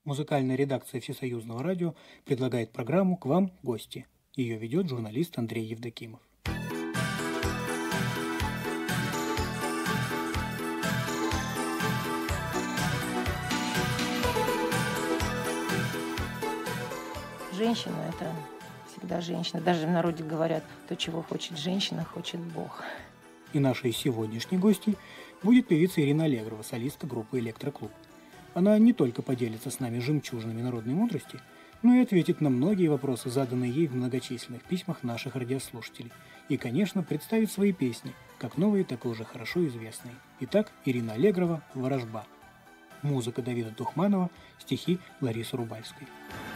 Музыкальная редакция Всесоюзного радио предлагает программу «К вам гости». Ее ведет журналист Андрей Евдокимов. Женщина – это всегда женщина. Даже в народе говорят, то, чего хочет женщина, хочет Бог. И нашей сегодняшней гостьей будет певица Ирина Аллегрова, солистка группы «Электроклуб». Она не только поделится с нами жемчужинами народной мудрости, но и ответит на многие вопросы, заданные ей в многочисленных письмах наших радиослушателей. И, конечно, представит свои песни, как новые, так и уже хорошо известные. Итак, Ирина Аллегрова «Ворожба». Музыка Давида Тухманова, стихи Ларисы Рубальской.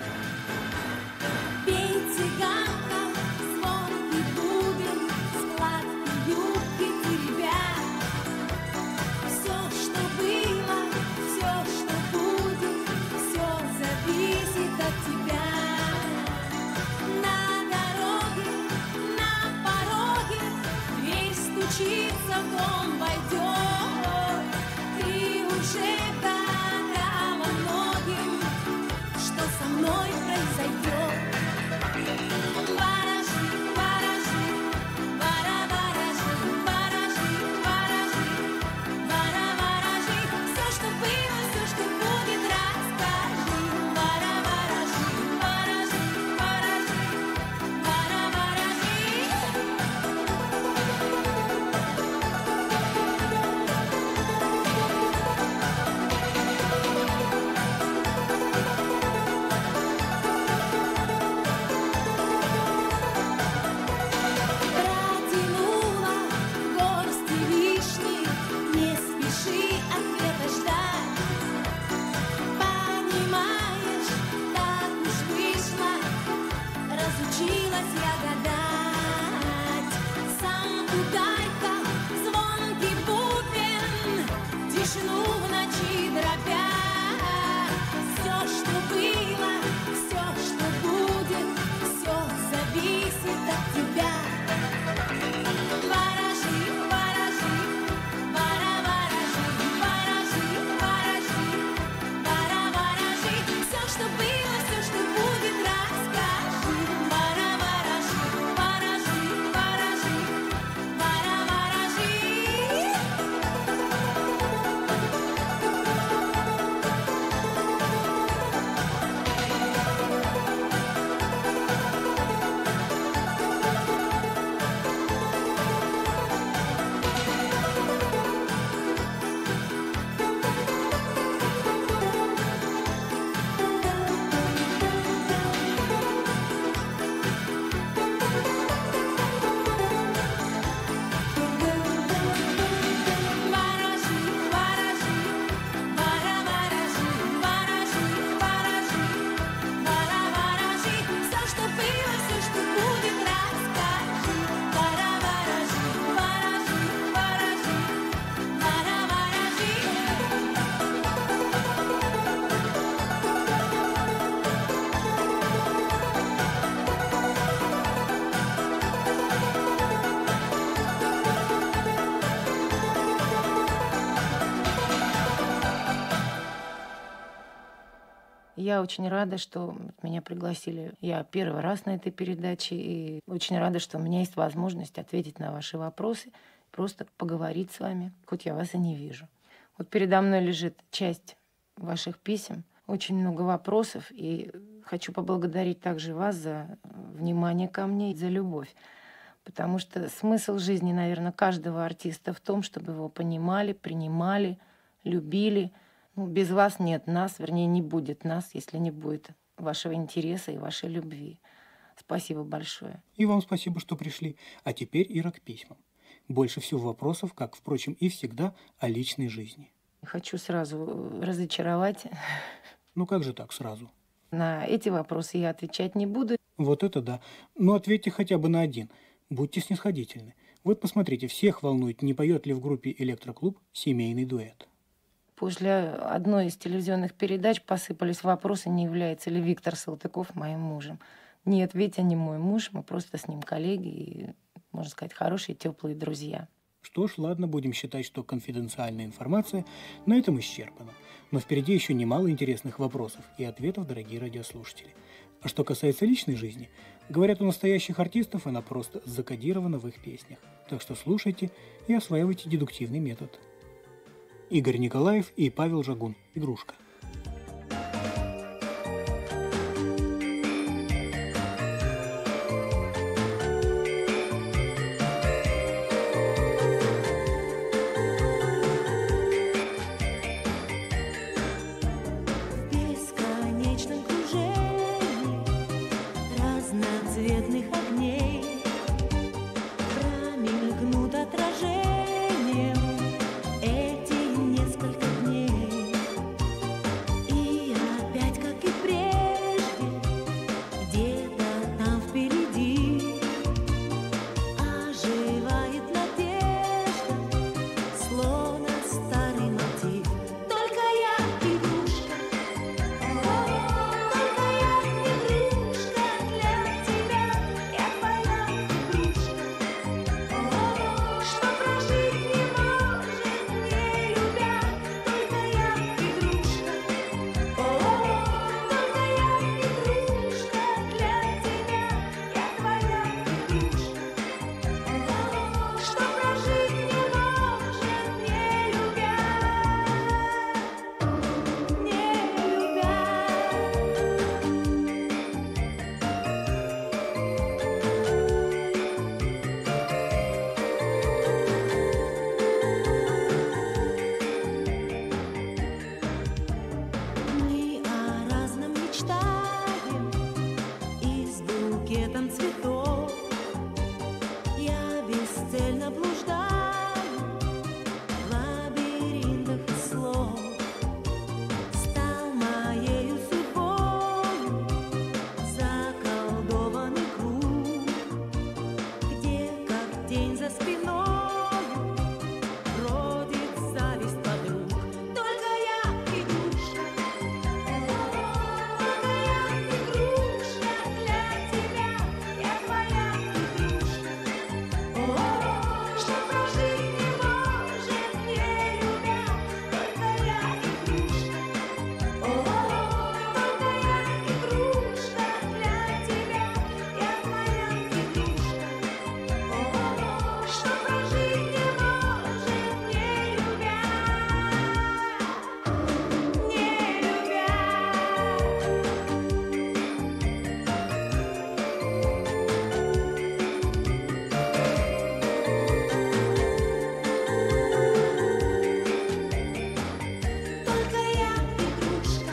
Я очень рада, что меня пригласили. Я первый раз на этой передаче, и очень рада, что у меня есть возможность ответить на ваши вопросы, просто поговорить с вами, хоть я вас и не вижу. Вот передо мной лежит часть ваших писем, очень много вопросов, и хочу поблагодарить также вас за внимание ко мне и за любовь. Потому что смысл жизни, наверное, каждого артиста в том, чтобы его понимали, принимали, любили. Без вас нет нас, вернее, не будет нас, если не будет вашего интереса и вашей любви. Спасибо большое. И вам спасибо, что пришли. А теперь, Ира, к письмам. Больше всего вопросов, как, впрочем, и всегда, о личной жизни. Хочу сразу разочаровать. Ну как же так сразу? На эти вопросы я отвечать не буду. Вот это да. Ну ответьте хотя бы на один. Будьте снисходительны. Вот посмотрите, всех волнует, не поет ли в группе «Электроклуб» семейный дуэт. После одной из телевизионных передач посыпались вопросы, не является ли Виктор Салтыков моим мужем. Нет, Витя не мой муж, мы просто с ним коллеги и, можно сказать, хорошие, теплые друзья. Что ж, ладно, будем считать, что конфиденциальная информация на этом исчерпана. Но впереди еще немало интересных вопросов и ответов, дорогие радиослушатели. А что касается личной жизни, говорят, у настоящих артистов она просто закодирована в их песнях. Так что слушайте и осваивайте дедуктивный метод. Игорь Николаев и Павел Жагун. Игрушка. Разноцветных огней промелькнут отражением эти несколько дней. И опять, как и прежде, где-то там впереди оживает надежда, словно старый мотив. Только я игрушка, только я игрушка для тебя. Я твоя игрушка, что прожить не может, не любя. Только я игрушка, только я игрушка для тебя. Я твоя игрушка, что прожить не может, не любя, не любя. Мы о разном мечтаем и с букетом цветов я бесцельно блуждаю в лабиринтах слов. Стал моею судьбою заколдованный круг, где, как тень за спиной, бродит зависть подруг. Только я игрушка, только я игрушка для тебя. Я твоя игрушка, что прожить не может, не любя. Только я игрушка, только я игрушка для тебя. Я твоя игрушка, что прожить не может, не любя, не любя. Только я игрушка,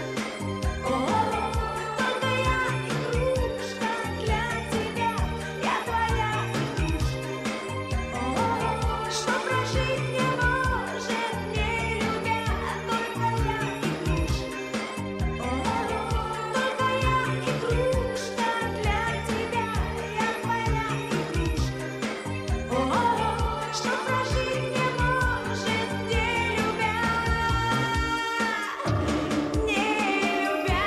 только я игрушка для тебя. Я твоя игрушка, что прожить не может, не любя. Только я игрушка, только я игрушка для тебя. Я твоя игрушка, что прожить не может, не любя, не любя.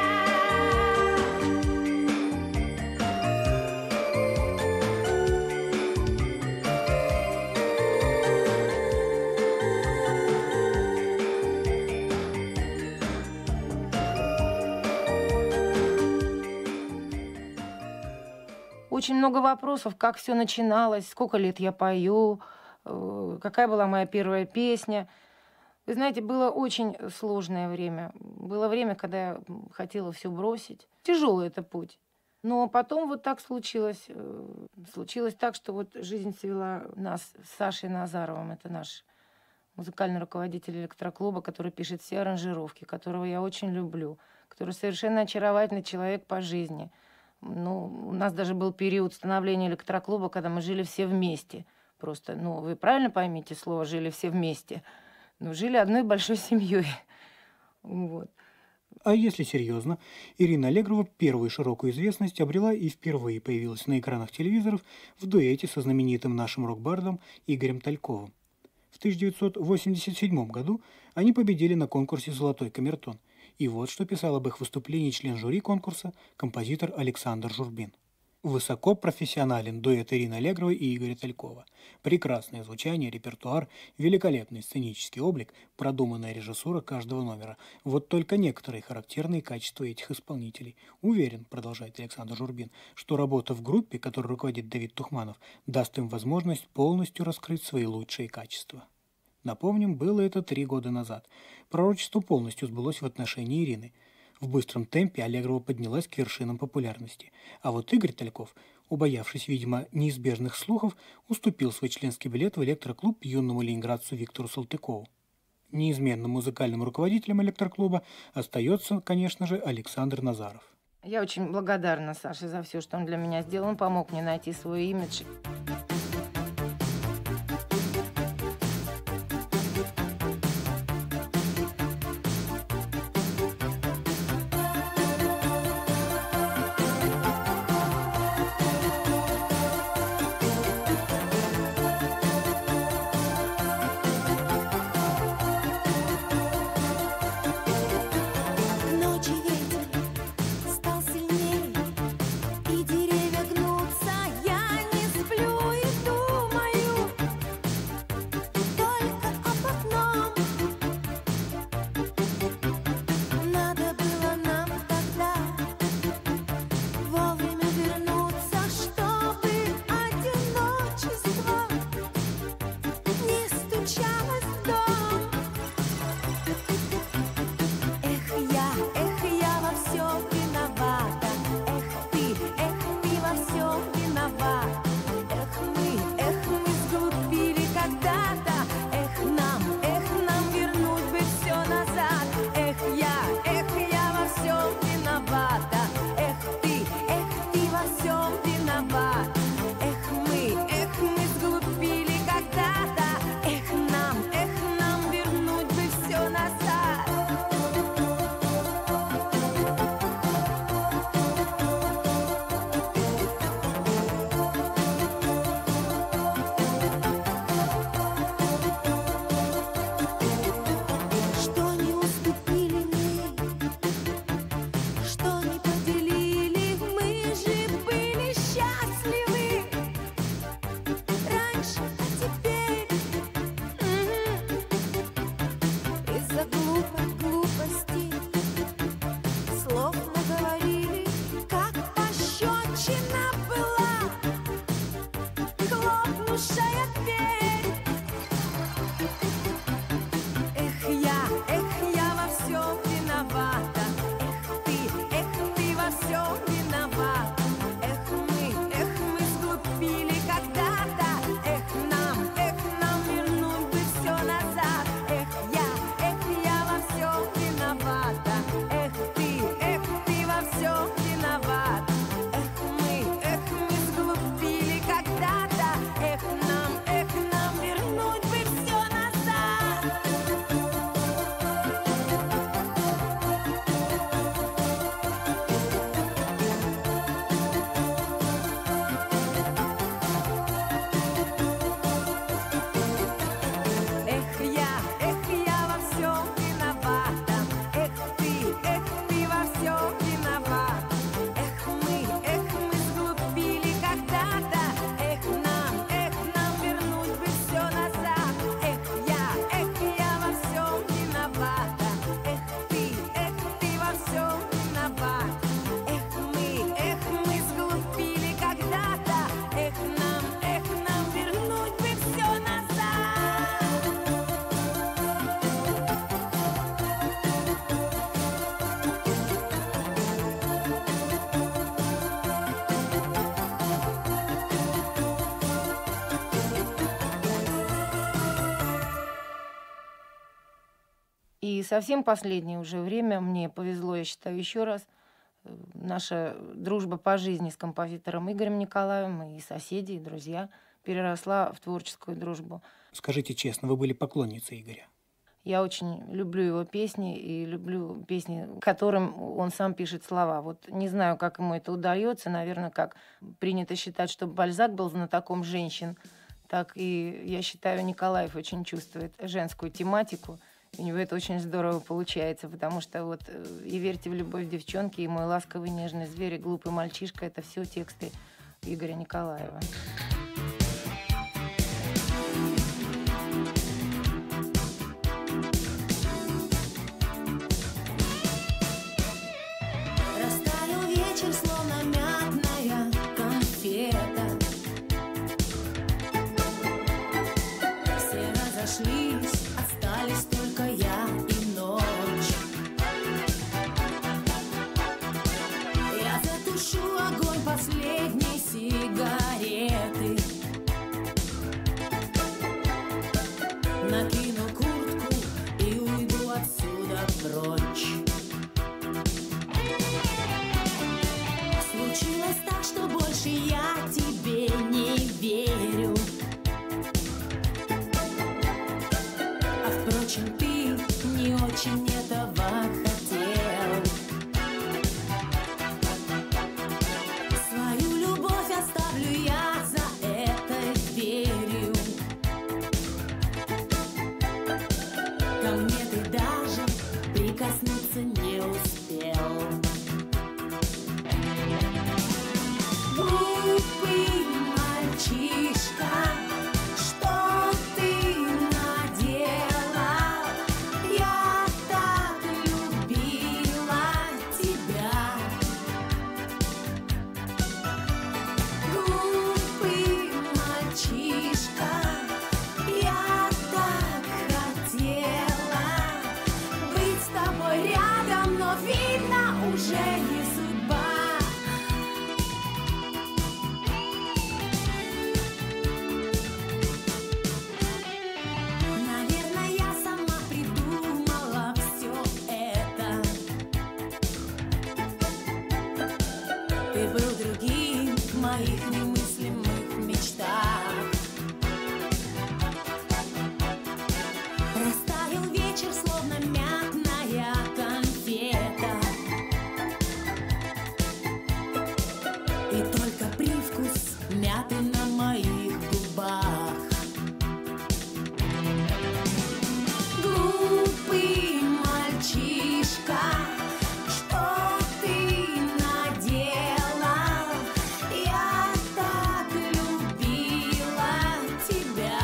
Очень много вопросов, как все начиналось, сколько лет я пою, какая была моя первая песня. Вы знаете, было очень сложное время. Было время, когда я хотела все бросить. Тяжелый это путь. Но потом вот так случилось. Случилось так, что вот жизнь свела нас с Сашей Назаровым. Это наш музыкальный руководитель электроклуба, который пишет все аранжировки, которого я очень люблю, который совершенно очаровательный человек по жизни. Ну, у нас даже был период становления электроклуба, когда мы жили все вместе. Просто, ну, вы правильно поймите слово «жили все вместе». Ну, жили одной большой семьей. Вот. А если серьезно, Ирина Аллегрова первую широкую известность обрела и впервые появилась на экранах телевизоров в дуэте со знаменитым нашим рок-бардом Игорем Тальковым. В 1987 году они победили на конкурсе «Золотой камертон». И вот что писал об их выступлении член жюри конкурса, композитор Александр Журбин. Высоко профессионален дуэт Ирины Аллегровой и Игоря Талькова. Прекрасное звучание, репертуар, великолепный сценический облик, продуманная режиссура каждого номера. Вот только некоторые характерные качества этих исполнителей. Уверен, продолжает Александр Журбин, что работа в группе, которой руководит Давид Тухманов, даст им возможность полностью раскрыть свои лучшие качества. Напомним, было это 3 года назад. Пророчество полностью сбылось в отношении Ирины. В быстром темпе Аллегрова поднялась к вершинам популярности. А вот Игорь Тальков, убоявшись, видимо, неизбежных слухов, уступил свой членский билет в электроклуб юному ленинградцу Виктору Салтыкову. Неизменным музыкальным руководителем электроклуба остается, конечно же, Александр Назаров. Я очень благодарна Саше за все, что он для меня сделал. Он помог мне найти свой имидж. Ночи ветер стал сильней, и деревья гнутся. Я не сплю и думаю только об одном. Надо было нам тогда вовремя вернуться, чтобы одиночество не стучалось в дом. Эх, я во всем виновата. Эх, ты во всем виноват. Эх, мы сглупили когда-то. Эх, нам вернуть бы все назад. Эх, я во всем виновата. Эх, ты во всем виноват. Эх, мы сглупили когда-то. Эх, нам вернуть бы все назад. Что не уступили мы, что не поделили, мы же были счастливы раньше, а теперь из-за глупости слов наговорили, как пощечина была хлопнувшая дверь. Эх, я во всем виновата. Эх, ты во всем виноват. Эх, мы сглупили когда-то. Эх, нам вернуть бы все назад. Эх, я во всем виновата. Эх, ты во всем виноват. Эх, мы сглупили когда-то. Эх, нам вернуть бы все назад. Эх, я во всем виновата. Эх, ты во всем виноват. Эх, мы сглупили когда-то. Эх, нам вернуть бы все назад. Эх, я во всем виновата. Эх, ты во всем виноват. Эх, мы сглупили когда-то. Эх, нам вернуть бы все назад. И совсем последнее уже время мне повезло, я считаю, еще раз. Наша дружба по жизни с композитором Игорем Николаевым и соседи, и друзья переросла в творческую дружбу. Скажите честно, вы были поклонницей Игоря? Я очень люблю его песни и люблю песни, которым он сам пишет слова. Вот не знаю, как ему это удается. Наверное, как принято считать, что Бальзак был знатоком женщин, так и, я считаю, Николаев очень чувствует женскую тематику У него это очень здорово получается, потому что вот «И верьте в любовь, девчонки», и «Мой ласковый нежный зверь», и «Глупый мальчишка» — это все тексты Игоря Николаева. Растаял вечер, словно мятная конфета. Все разошлись, остались только я и ночь. Я затушу огонь последней сигареты, накину куртку и уйду отсюда прочь. Случилось так, что больше я тебе не верю. А впрочем, ты не очень этого хотел. Свою любовь оставлю я за этой дверью. Ко мне ты даже прикоснуться не успел. Глупый мальчишка, что ты наделал? Я так любила тебя. Глупый мальчишка, я так хотела быть с тобой рядом, но видно, уже не судьба. Наверное, я сама придумала все это. Ты был другим в моих немыслимых мечтах. Растаял вечер, словно мятная конфета, и только привкус мяты на моих губах. Глупый мальчишка, что ты наделал? Я так любила тебя.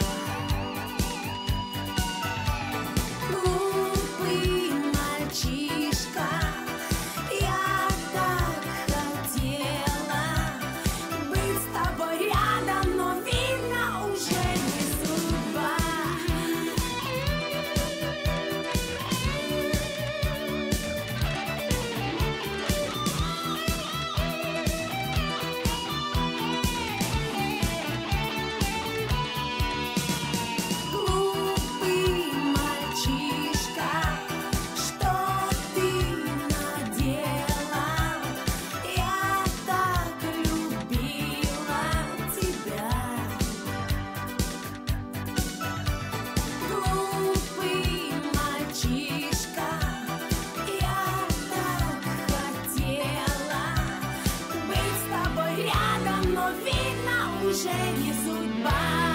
Глупый мальчишка, я так хотела быть с тобой рядом, но видно, уже не судьба. Глупый мальчишка, что ты наделал? Я так любила тебя. Глупый мальчишка, я так хотела быть с тобой рядом, но видно, уже не судьба.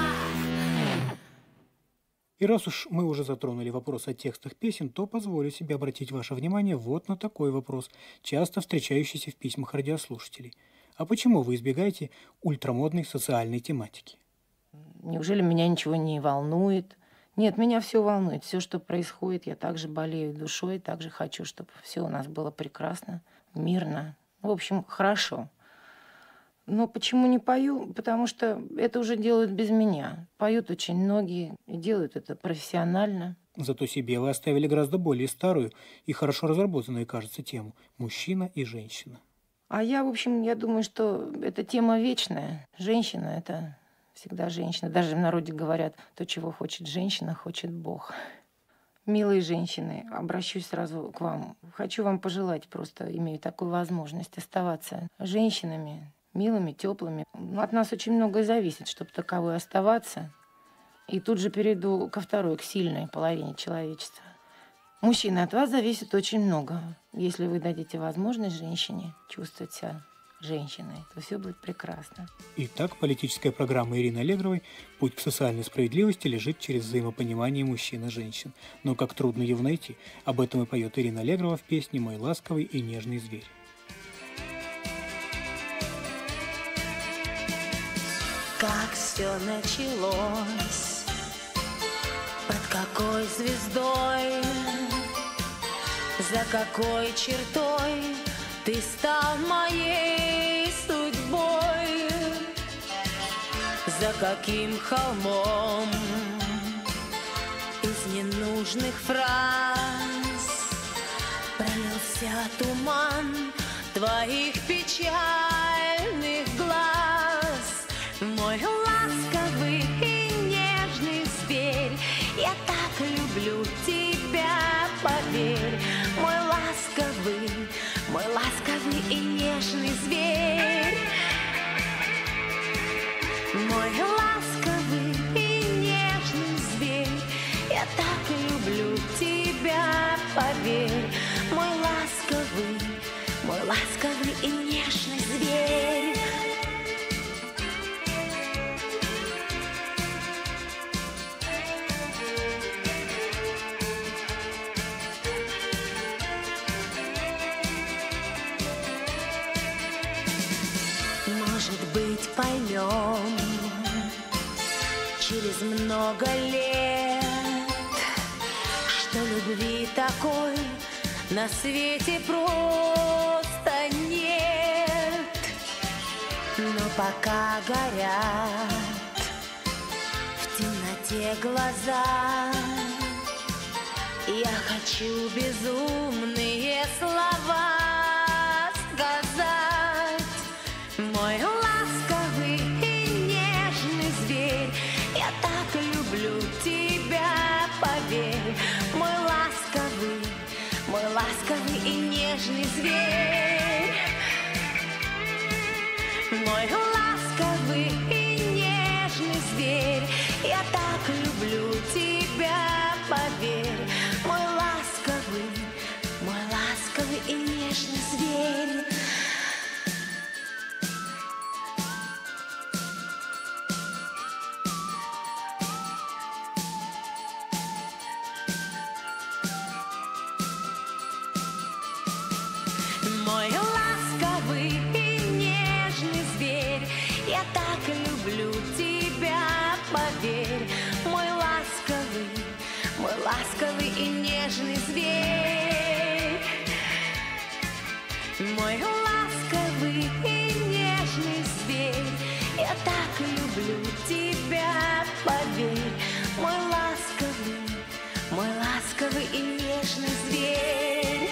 И раз уж мы уже затронули вопрос о текстах песен, то позволю себе обратить ваше внимание вот на такой вопрос, часто встречающийся в письмах радиослушателей. А почему вы избегаете ультрамодной социальной тематики? Неужели меня ничего не волнует? Нет, меня все волнует. Все, что происходит, я также болею душой, также хочу, чтобы все у нас было прекрасно, мирно. В общем, хорошо. Но почему не пою? Потому что это уже делают без меня. Поют очень многие и делают это профессионально. Зато себе вы оставили гораздо более старую и хорошо разработанную, кажется, тему «Мужчина и женщина». А я, в общем, я думаю, что эта тема вечная. Женщина — это всегда женщина. Даже в народе говорят, то, чего хочет женщина, хочет Бог. Милые женщины, обращусь сразу к вам. Хочу вам пожелать, просто имею такую возможность, оставаться женщинами, милыми, теплыми. От нас очень многое зависит, чтобы таковой оставаться. И тут же перейду ко второй, к сильной половине человечества. Мужчины, от вас зависит очень много. Если вы дадите возможность женщине чувствовать себя женщиной, то все будет прекрасно. Итак, политическая программа Ирины Аллегровой «Путь к социальной справедливости» лежит через взаимопонимание мужчин и женщин. Но как трудно его найти. Об этом и поет Ирина Аллегрова в песне «Мой ласковый и нежный зверь». Как все началось, под какой звездой, за какой чертой ты стал моей судьбой, за каким холмом из ненужных фраз пролился туман твоих печальных глаз. Мой ласковый и нежный зверь, я так люблю тебя, поверь. Мой ласковый и нежный зверь. Мой ласковый и нежный зверь, я так люблю тебя, поверь. Мой ласковый и нежный зверь. Может быть, поймем через много лет, что любви такой на свете просто нет. Но пока горят в темноте глаза, я хочу безумные слова сказать. Мой ласковый и нежный зверь, я так люблю тебя, поверь. Мой ласковый и нежный зверь. Мой ласковый и нежный зверь, я так люблю тебя, поверь. Мой ласковый и нежный зверь. Мой ласковый и нежный зверь, я так люблю тебя, поверь. Мой ласковый и нежный зверь. Мой ласковый и нежный зверь, я так люблю тебя, поверь. Мой ласковый и нежный зверь.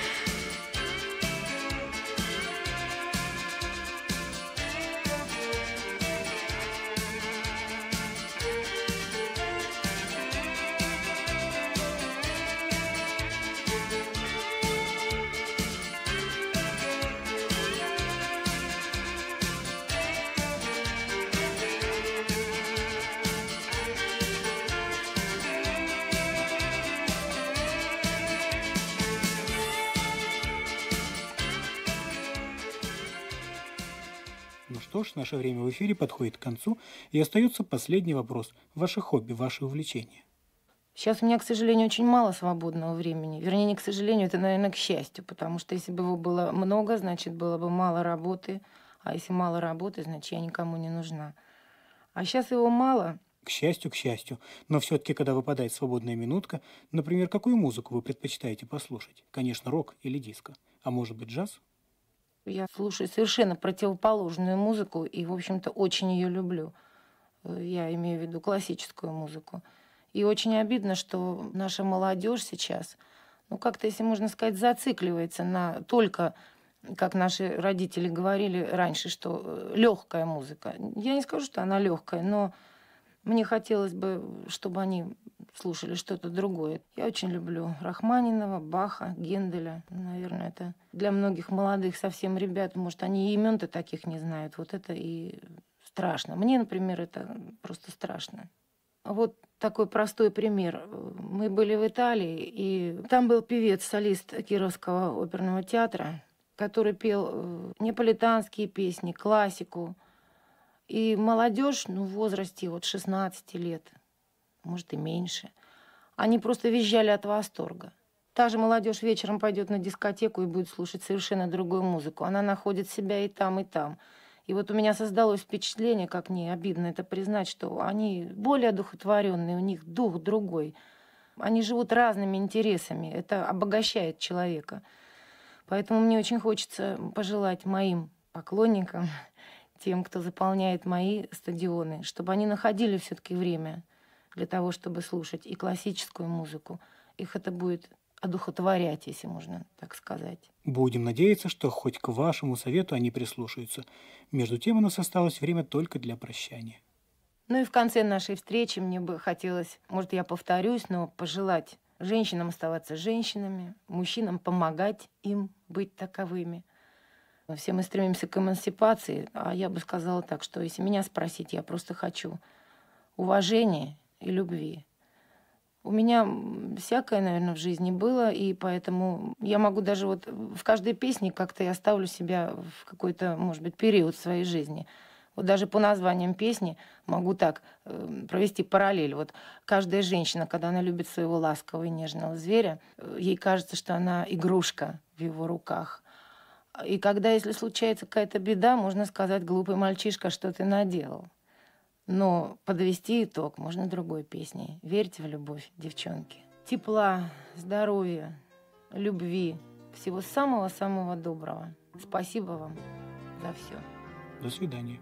Ну что ж, наше время в эфире подходит к концу, и остается последний вопрос. Ваши хобби, ваши увлечения? Сейчас у меня, к сожалению, очень мало свободного времени. Вернее, не к сожалению, это, наверное, к счастью, потому что если бы его было много, значит, было бы мало работы. А если мало работы, значит, я никому не нужна. А сейчас его мало. К счастью. Но все-таки, когда выпадает свободная минутка, например, какую музыку вы предпочитаете послушать? Конечно, рок или диско. А может быть, джаз? Я слушаю совершенно противоположную музыку и, в общем-то, очень ее люблю. Я имею в виду классическую музыку. И очень обидно, что наша молодежь сейчас, ну, как-то, если можно сказать, зацикливается на только, как наши родители говорили раньше, что легкая музыка. Я не скажу, что она легкая, но мне хотелось бы, чтобы они слушали что-то другое. Я очень люблю Рахманинова, Баха, Генделя. Наверное, это для многих молодых совсем ребят, может, они и имен-то таких не знают. Вот это и страшно. Мне, например, это просто страшно. Вот такой простой пример. Мы были в Италии, и там был певец, солист Кировского оперного театра, который пел неаполитанские песни, классику. И молодежь, ну, в возрасте вот 16 лет, может и меньше, они просто визжали от восторга. Та же молодежь вечером пойдет на дискотеку и будет слушать совершенно другую музыку. Она находит себя и там, и там. И вот у меня создалось впечатление, как не обидно это признать, что они более одухотворенные, у них дух другой. Они живут разными интересами. Это обогащает человека. Поэтому мне очень хочется пожелать моим поклонникам, тем, кто заполняет мои стадионы, чтобы они находили все-таки время для того, чтобы слушать и классическую музыку. Их это будет одухотворять, если можно так сказать. Будем надеяться, что хоть к вашему совету они прислушаются. Между тем у нас осталось время только для прощания. Ну и в конце нашей встречи мне бы хотелось, может, я повторюсь, но пожелать женщинам оставаться женщинами, мужчинам помогать им быть таковыми. Все мы стремимся к эмансипации, а я бы сказала так, что если меня спросить, я просто хочу уважения и любви. У меня всякое, наверное, в жизни было, и поэтому я могу даже вот в каждой песне как-то я ставлю себя в какой-то, может быть, период своей жизни. Вот даже по названиям песни могу так провести параллель. Вот каждая женщина, когда она любит своего ласкового и нежного зверя, ей кажется, что она игрушка в его руках. И когда, если случается какая-то беда, можно сказать: глупый мальчишка, что ты наделал? Но подвести итог можно другой песней. Верьте в любовь, девчонки. Тепла, здоровья, любви, всего самого-самого доброго. Спасибо вам за все. До свидания.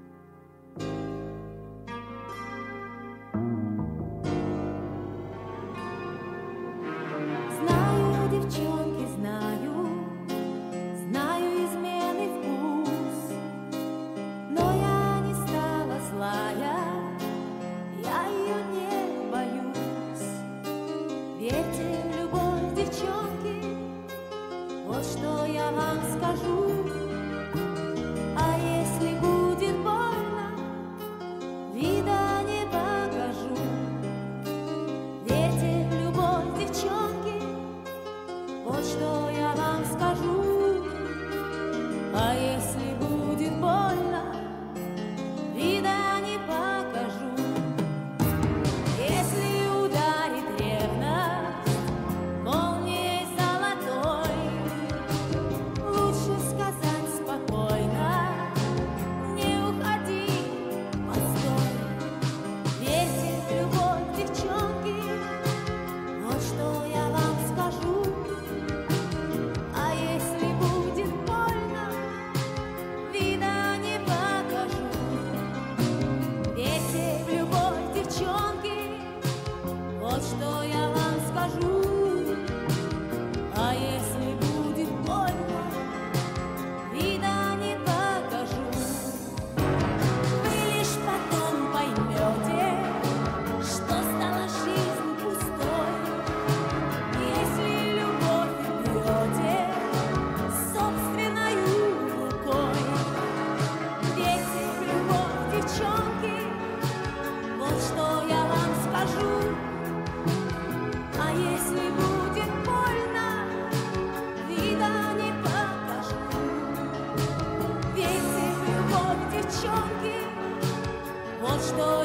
Знаю, девчонки, знаю измены вкус, но я не стала злая, я ее не боюсь. Верьте в любовь, девчонки, вот что я вам скажу. А если будет больно, вида не покажу. Верьте в любовь, девчонки, вот что я вам скажу. А если будет больно, вида не покажу. Если ударит ревность молнией золотой, лучше сказать спокойно: не уходи, постой. Верьте в любовь, девчонки, вот что я вам скажу. А если будет больно, вида не покажу. Верьте в любовь, девчонки, вот что я вам скажу. А если будет больно, вида не покажу. Вы лишь потом поймете, что стала жизнь пустой, если любовь берете собственною рукой. Верьте в любовь, девчонки, вот что я вам скажу. А если будет больно, вида не покажу. Верьте в любовь, девчонки, вот что